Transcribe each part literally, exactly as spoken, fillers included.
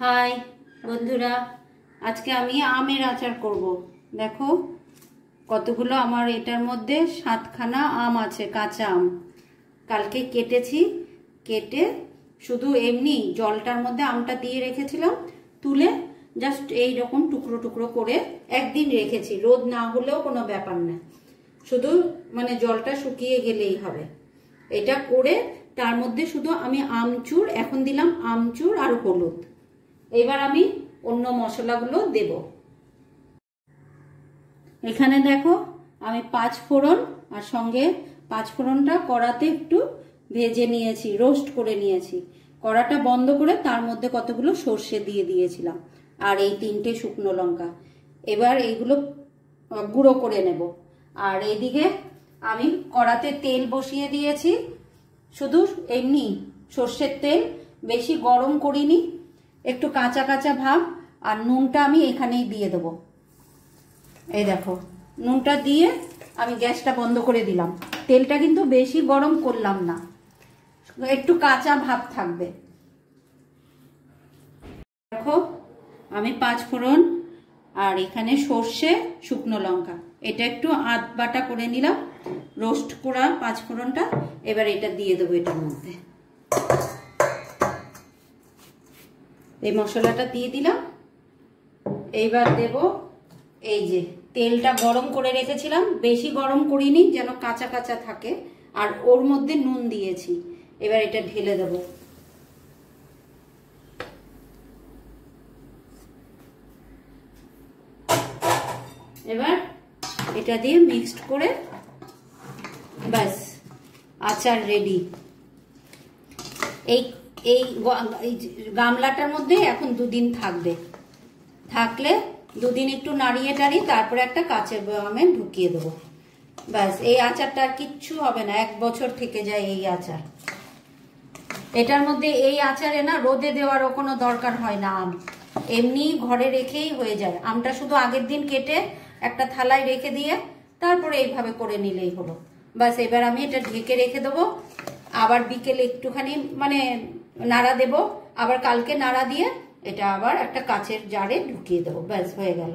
High বন্ধুরা, আজকে আমি আমের আচার করব। দেখো কতগুলো আমার এটার মধ্যে সাতখানা আম আছে, কাঁচা আম। কালকে কেটেছি, কেটে শুধু এমনি জলটার মধ্যে আমটা দিয়ে রেখেছিলাম, তুলে জাস্ট এই রকম টুকরো টুকরো করে একদিন রেখেছি। রোদ না হলেও কোনো ব্যাপার না, শুধু মানে জলটা শুকিয়ে গেলেই হবে। এটা করে তার মধ্যে শুধু আমি আমচুর এখন দিলাম, আমচুর আর হলুদ। এবার আমি অন্য মশলাগুলো দেব। এখানে দেখো আমি পাঁচ ফোড়ন আর সঙ্গে পাঁচ ফোড়নটা কড়াতে একটু ভেজে নিয়েছি, রোস্ট করে নিয়েছি। কড়াটা বন্ধ করে তার মধ্যে কতগুলো সর্ষে দিয়ে দিয়েছিলাম আর এই তিনটে শুকনো লঙ্কা। এবার এইগুলো গুঁড়ো করে নেব। আর এইদিকে আমি কড়াতে তেল বসিয়ে দিয়েছি, শুধু এমনি সর্ষের তেল, বেশি গরম করিনি, একটু কাঁচা কাঁচা ভাব। আর নুনটা আমি এখানেই দিয়ে দেবো। এই দেখো নুনটা দিয়ে আমি গ্যাসটা বন্ধ করে দিলাম। তেলটা কিন্তু বেশি গরম করলাম না, একটু কাঁচা ভাব থাকবে। দেখো আমি পাঁচ ফোড়ন আর এখানে সর্ষে, শুকনো লঙ্কা, এটা একটু আধ বাটা করে নিলাম, রোস্ট করা পাঁচ ফোড়নটা। এবার এটা দিয়ে দেবো এটার মধ্যে। এই মশলাটা দিয়ে দিলাম। এইবার দেব এই যে তেলটা গরম করে রেখেছিলাম, বেশি গরম করিনি যেন কাঁচা কাঁচা থাকে, আর ওর মধ্যে নুন দিয়েছি। এবার এটা ঢেলে দেব। এবার এটা দিয়ে মিক্সড করে ব্যাস আচার রেডি। এই এই গামলাটার মধ্যে এখন দুদিন থাকবে, থাকলে দুদিন একটু নাড়িয়ে টাড়িয়ে তারপরে একটা কাঁচের বয়ামে ঢুকিয়ে দেবো। ব্যাস এই আচারটা আর কিচ্ছু হবে না, এক বছর থেকে যায় এই আচার। এটার মধ্যে এই আচারে না রোদে দেওয়ারও কোনো দরকার হয় না, আম এমনি ঘরে রেখেই হয়ে যায়। আমটা শুধু আগের দিন কেটে একটা থালায় রেখে দিয়ে তারপরে এইভাবে করে নিলেই হলো। ব্যাস এবার আমি এটা ঢেকে রেখে দেবো। আবার বিকেলে একটুখানি মানে নাড়া দেব, আবার কালকে নাড়া দিয়ে এটা আবার একটা কাচের জারে ঢুকিয়ে দেবো। ব্যাস হয়ে গেল।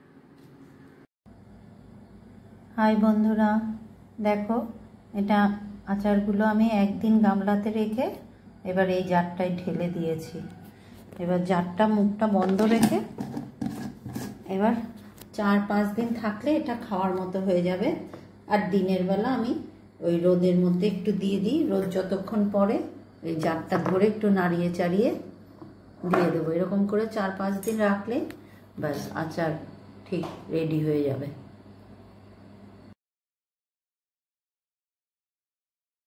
হাই বন্ধুরা, দেখো এটা আচারগুলো আমি একদিন গামলাতে রেখে এবার এই জারটায় ঢেলে দিয়েছি। এবার জারটা মুখটা বন্ধ রেখে এবার চার পাঁচ দিন থাকলে এটা খাওয়ার মতো হয়ে যাবে। আর দিনের বেলা আমি ওই রোদের মধ্যে একটু দিয়ে দিই, রোদ যতক্ষণ পরে এই জারটা ধরে একটু নাড়িয়ে চাড়িয়ে দিয়ে দেবো। এরকম করে চার পাঁচ দিন রাখলে ব্যাস আচার ঠিক রেডি হয়ে যাবে।